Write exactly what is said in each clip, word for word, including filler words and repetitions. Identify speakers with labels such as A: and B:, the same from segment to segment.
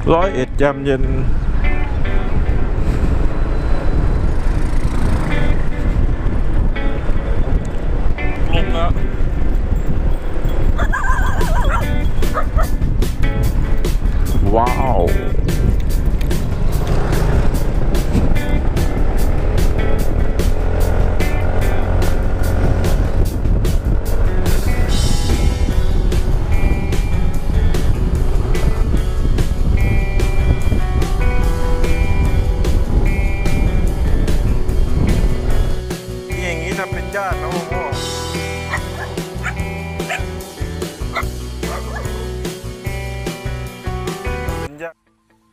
A: ร้อยเอ็ดยามเย็นลงแล้วว้าวเป็นญาตินะพ่อเป็นญาติ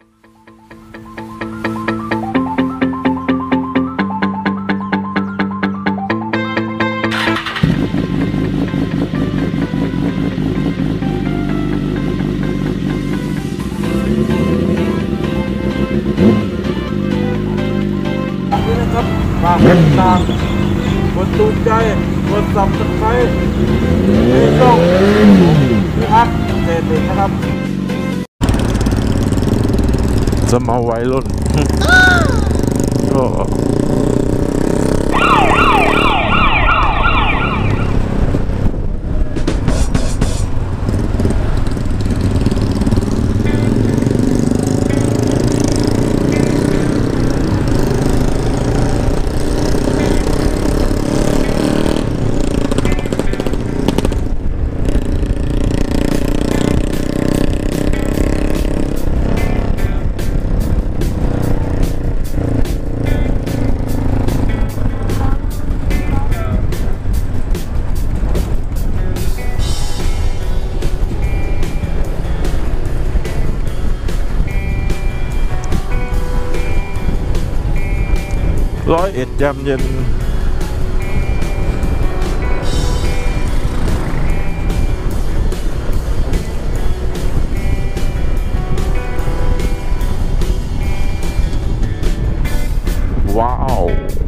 A: นี่นะครับมาเป็นตามกดตูใจกดสับสไครต์ในช่องพี่อักเศษเด็กนะครับจะมาไว้รุ่นก็ร้อยเอ็ดยามเย็นว้าว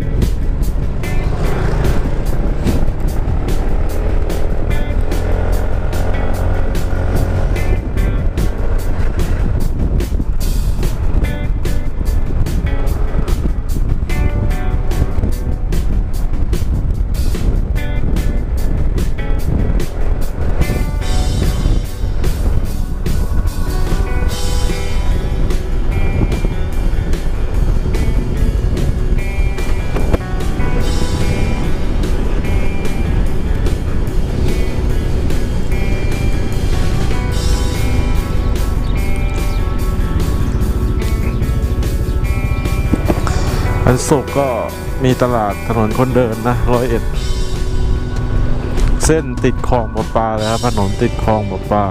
A: อันสุกก็มีตลาดถนนคนเดินนะร้อยเอ็ดเส้นติดคลองประปาเลยครับถนนติดคลองประปา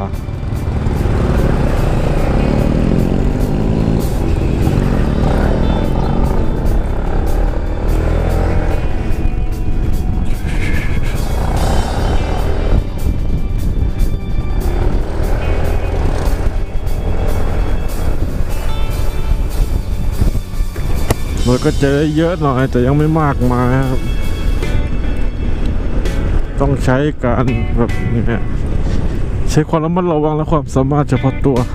A: มันก็เจอเยอะหน่อยแต่ยังไม่มากมายครับต้องใช้การแบบนี้ใช้ความระมัดระวังและความสามารถเฉพาะตัว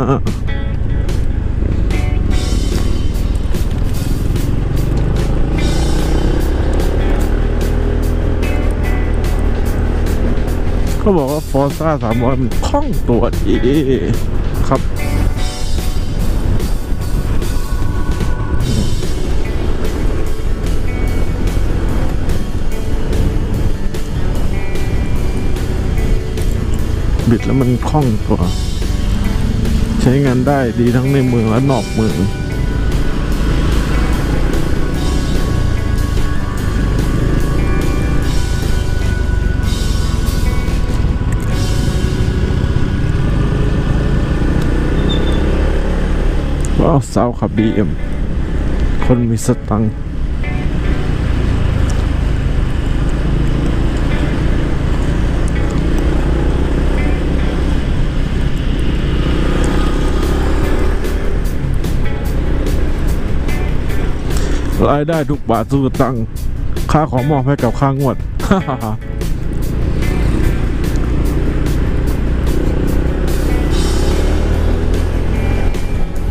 A: เขาบอกว่าฟอร์ซ่าสามร้อยมันคล่องตัวดีครับบิดแล้วมันคล่องตัวใช้งานได้ดีทั้งในเมืองและนอกเมืองว้าวสาวขับ บี เอ็ม คนมีสตังค์รายได้ทุกบาททุกสตังค์ค่าของมอบให้กับค่างวด ร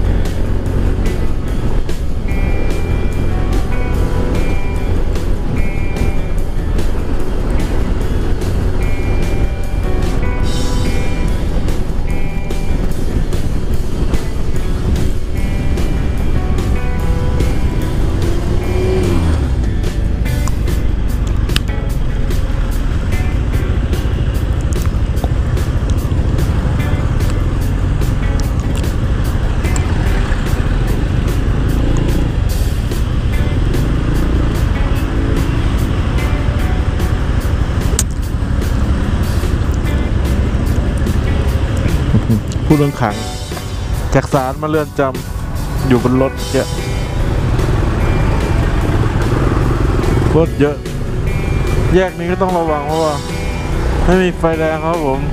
A: ต้องขังจากศาลมาเรือนจำอยู่บนรถเยอะรถเยอะแยกนี้ก็ต้องระวังเพราะว่าไม่มีไฟแดงครับผม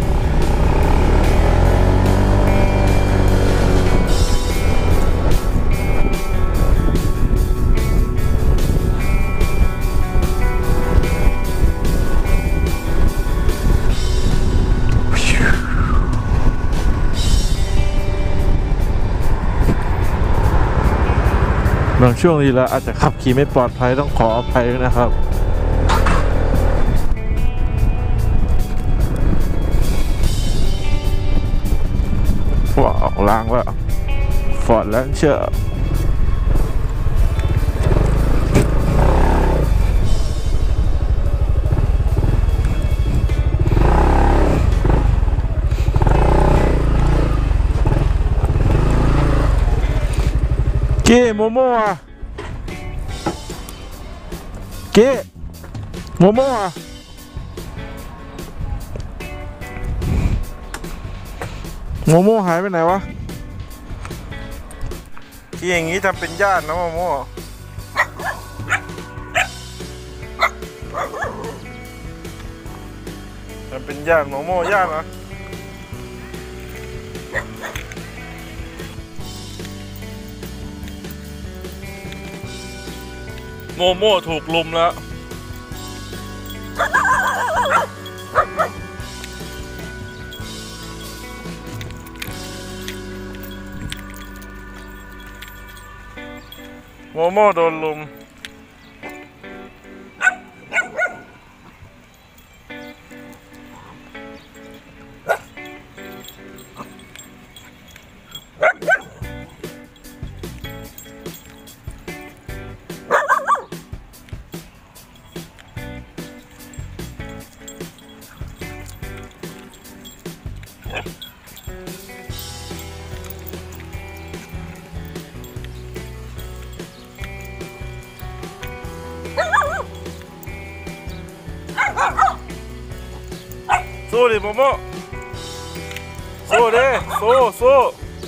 A: บางช่วงนี้แล้วอาจจะขับขี่ไม่ปลอดภัยต้องขออภัยนะครับว้าวล้างแล้วฟอร์ดแลนเชอร์เก้โมโม่อะเก้โมโม่อะโมโม่หายไปไหนวะที่อย่างนี้ทำเป็นญาตินะโมโม่ทำเป็นญาติโมโม่ญาตินะโมโม่ถูกลุมแล้วโมโม่โดนลุมสู้ดิโมโม่สู้ดิสู้สู้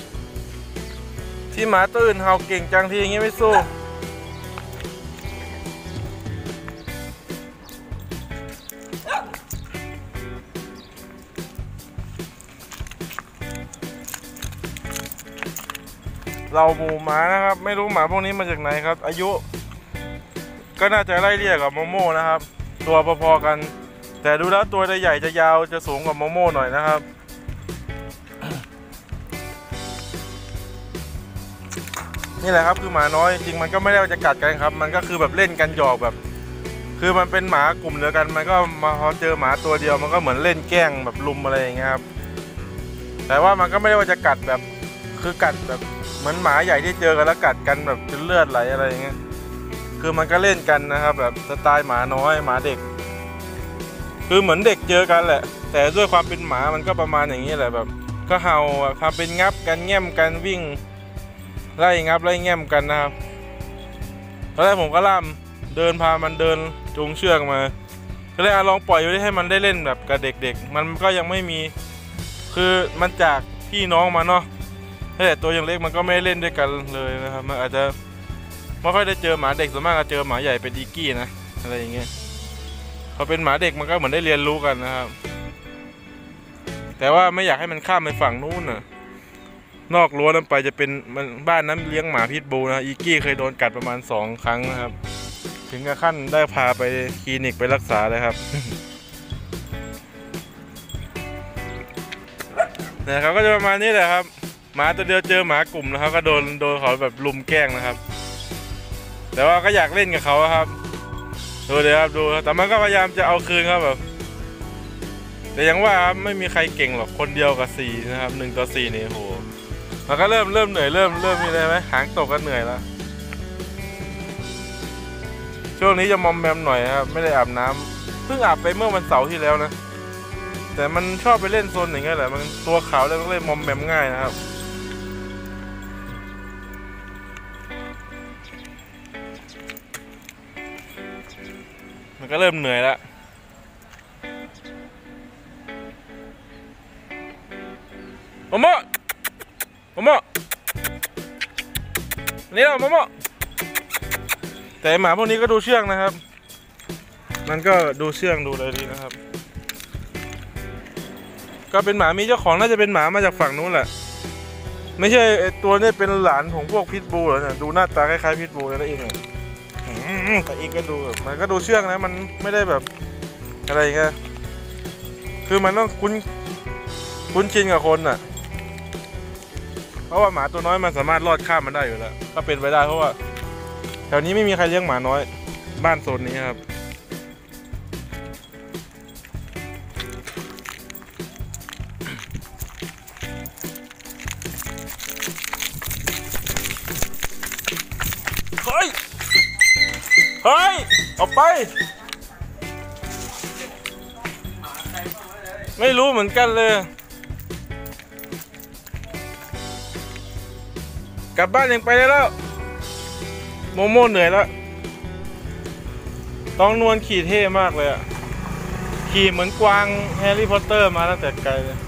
A: ที่หมาตื่นเห่าเก่งจังทีอย่างงี้ไม่สู้เราหมูหมานะครับไม่รู้หมาพวกนี้มาจากไหนครับอายุก็น่าจะไล่เรียกกับโมโม่นะครับตัวพอๆกันแต่ดูแล้วตัวจะใหญ่จะยาวจะสูงกว่าโมโม่หน่อยนะครับนี่แหละครับคือหมาน้อยจริงมันก็ไม่ได้จะกัดกันครับมันก็คือแบบเล่นกันหยอกแบบคือมันเป็นหมากลุ่มเดียวกันมันก็มาพอเจอหมาตัวเดียวมันก็เหมือนเล่นแกล้งแบบลุมอะไรอย่างเงี้ยครับแต่ว่ามันก็ไม่ได้ว่าจะกัดแบบคือกัดแบบเหมือนหมาใหญ่ที่เจอกันแล้วกัดกันแบบจนเลือดไหลอะไรอย่างเงี้ยคือมันก็เล่นกันนะครับแบบสไตล์หมาน้อยหมาเด็กคือเหมือนเด็กเจอกันแหละแต่ด้วยความเป็นหมามันก็ประมาณอย่างนี้แหละแบบก็เห่าทำเป็นงับกันแง้มกันวิ่งไล่งับไล่แง้มกันนะครับตอนแรกผมก็ล่ามเดินพามันเดินจูงเชือกมาก็เลยลองปล่อยไว้ให้มันได้เล่นแบบกับเด็กๆมันก็ยังไม่มีคือมันจากพี่น้องมาเนาะแต่ตัวยังเล็กมันก็ไม่เล่นด้วยกันเลยนะครับมันอาจจะไม่ค่อยได้เจอหมาเด็กส่วนมากจะเจอหมาใหญ่เป็นอีกี้นะอะไรอย่างเงี้ยพอเป็นหมาเด็กมันก็เหมือนได้เรียนรู้กันนะครับแต่ว่าไม่อยากให้มันข้ามไปฝั่งนู้นน่ะนอกรั้วนั้นไปจะเป็นมันบ้านนั้นเลี้ยงหมาพิษบูนะอีกี้เคยโดนกัดประมาณสองครั้งนะครับถึงกับขั้นได้พาไปคลินิกไปรักษาเลยครับ นะครับก็จะประมาณนี้แหละครับหมาตัวเดียวเจอหมากลุ่มนะครับก็โดนโดนเขาแบบลุมแกล้งนะครับแต่ว่าก็อยากเล่นกับเขาครับดูเลยครับดูแต่มันก็พยายามจะเอาคืนครับแบบแต่ยังว่าครับไม่มีใครเก่งหรอกคนเดียวกับสี่นะครับหนึ่งต่อสี่นี่โหมันก็เริ่มเริ่มเหนื่อยเริ่มเริ่มมีอะไรไหมหางตกก็เหนื่อยแล้วช่วงนี้จะมอมแมมหน่อยครับไม่ได้อาบน้ำเพิ่งอาบไปเมื่อวันเสาร์ที่แล้วนะแต่มันชอบไปเล่นโซนอย่างเงี้ยแหละมันตัวขาวแล้วก็เลยมอมแมมง่ายนะครับมันก็เริ่มเหนื่อยแล้วโมโม่โมโมนี่เราโมโมแต่หมาพวกนี้ก็ดูเชื่องนะครับมันก็ดูเชื่องดูอะไรดีนะครับก็เป็นหมามีเจ้าของน่าจะเป็นหมามาจากฝั่งนู้นแหละไม่ใช่ตัวนี้เป็นหลานของพวกพิทบูลเหรอเนี่ยดูหน้าตาคล้ายๆพิทบูลแล้วเองแต่เองก็ดูมันก็ดูเชื่องนะมันไม่ได้แบบอะไรเงี้ยคือมันต้องคุ้นคุ้นชินกับคนน่ะเพราะว่าหมาตัวน้อยมันสามารถลอดข้ามมันได้อยู่แล้วก็เป็นไปได้เพราะว่าแถวนี้ไม่มีใครเลี้ยงหมาน้อยบ้านโซนนี้ครับเฮ้ยเฮ้ยออกไปไม่รู้เหมือนกันเลยกลับบ้านยังไปได้แล้วโมโม่เหนื่อยแล้วต้องนวลขี่เท่มากเลยอะขี่เหมือนกวางแฮร์รี่พอตเตอร์มาตั้งแต่ไกลเลย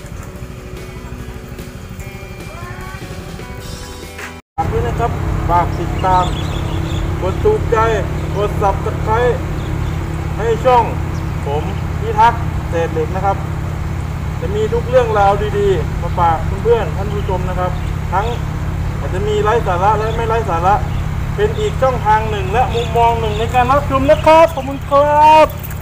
A: ฝากด้วยนะครับฝากติดตามกดถูกใจกดซับสไครบ์ให้ช่องผมพิทักษ์เศษเหล็กนะครับจะมีทุกเรื่องราวดีๆมาฝากเพื่อนๆท่านผู้ชมนะครับทั้งอาจจะมีไร้สาระและไม่ไร้สาระเป็นอีกช่องทางหนึ่งและมุมมองหนึ่งในการรับชมนะครับขอบคุณครับ